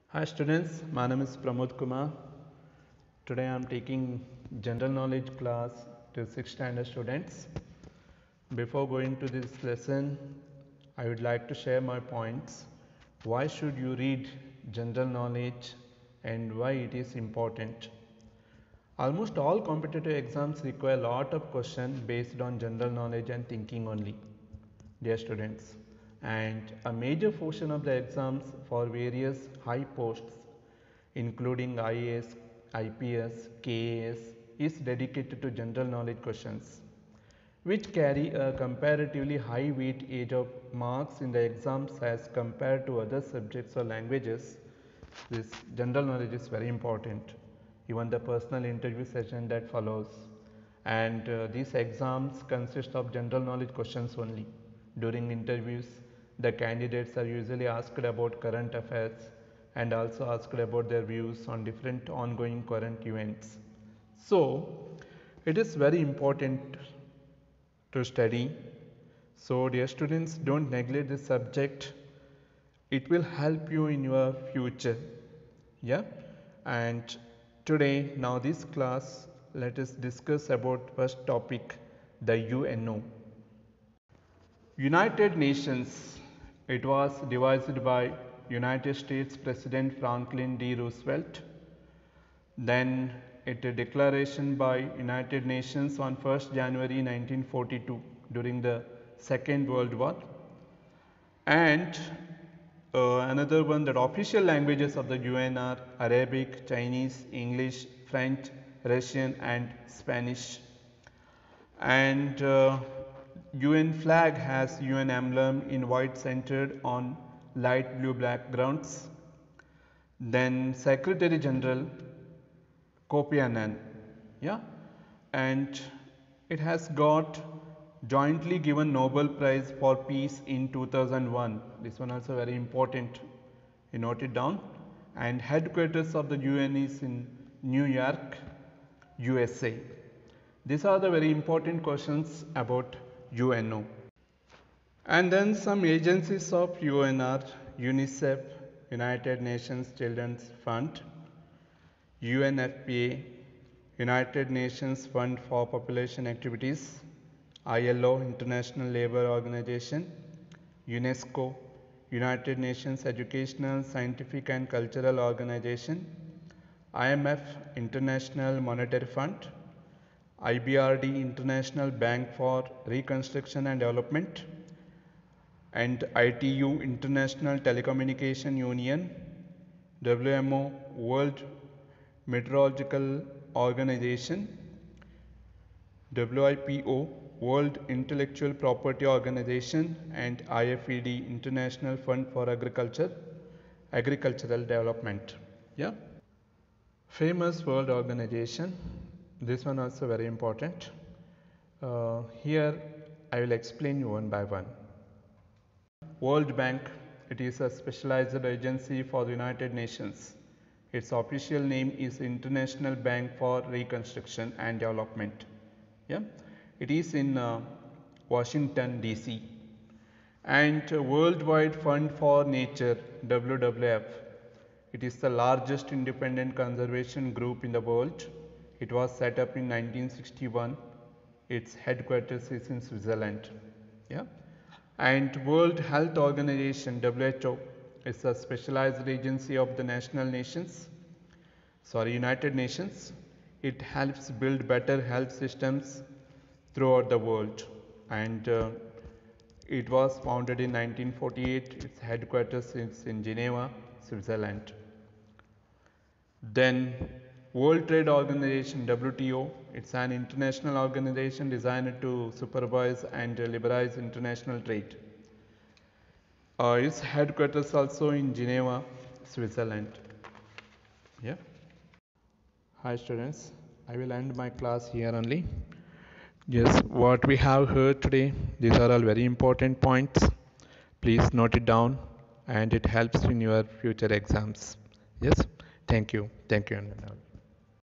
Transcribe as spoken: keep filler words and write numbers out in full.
Hi students, my name is Pramod Kumar. Today I am taking general knowledge class to sixth standard students. Before going to this lesson, I would like to share my points. Why should you read general knowledge and why it is important? Almost all competitive exams require a lot of questions based on general knowledge and thinking only, dear students. And a major portion of the exams for various high posts including I A S, I P S, K A S is dedicated to general knowledge questions which carry a comparatively high weightage of marks in the exams as compared to other subjects or languages. This general knowledge is very important, even the personal interview session that follows. And uh, these exams consist of general knowledge questions only. During interviews, the candidates are usually asked about current affairs and also asked about their views on different ongoing current events. So, it is very important to study. So, dear students, don't neglect this subject. It will help you in your future. Yeah. And today, now this class, let us discuss about first topic, the U N O. United Nations. It was devised by United States President Franklin D. Roosevelt. Then it a declaration by United Nations on first January nineteen forty-two during the Second World War. And uh, another one, that official languages of the U N are Arabic, Chinese, English, French, Russian and Spanish. And uh, U N flag has U N emblem in white centered on light blue backgrounds. Then Secretary General Kofi Annan, yeah, and it has got jointly given Nobel Prize for Peace in two thousand one. This one also very important, you note it down. And headquarters of the U N is in New York, U S A. These are the very important questions about U N O. And then some agencies of U N are UNICEF, United Nations Children's Fund, U N F P A, United Nations Fund for Population Activities, I L O, International Labour Organization, UNESCO, United Nations Educational, Scientific and Cultural Organization, I M F, International Monetary Fund, I B R D, International Bank for Reconstruction and Development, and I T U, International Telecommunication Union, W M O, World Meteorological Organization, W I P O, World Intellectual Property Organization, and I F E D, International Fund for Agriculture, Agricultural Development. Yeah. Famous world organization. This one also very important. Uh, here I will explain you one by one. World Bank, it is a specialized agency for the United Nations. Its official name is International Bank for Reconstruction and Development. Yeah, it is in uh, Washington D C. And uh, Worldwide Fund for Nature, W W F. It is the largest independent conservation group in the world. It was set up in nineteen sixty-one. Its headquarters is in Switzerland. Yeah. And World Health Organization, W H O, is a specialized agency of the national nations, sorry, United Nations. It helps build better health systems throughout the world. And uh, it was founded in nineteen forty-eight. Its headquarters is in Geneva, Switzerland. Then World Trade Organization, W T O, it's an international organization designed to supervise and liberalize international trade. Uh, its headquarters also in Geneva, Switzerland. Yeah. Hi students, I will end my class here only. Yes, what we have heard today, these are all very important points. Please note it down and it helps in your future exams. Yes, thank you. Thank you.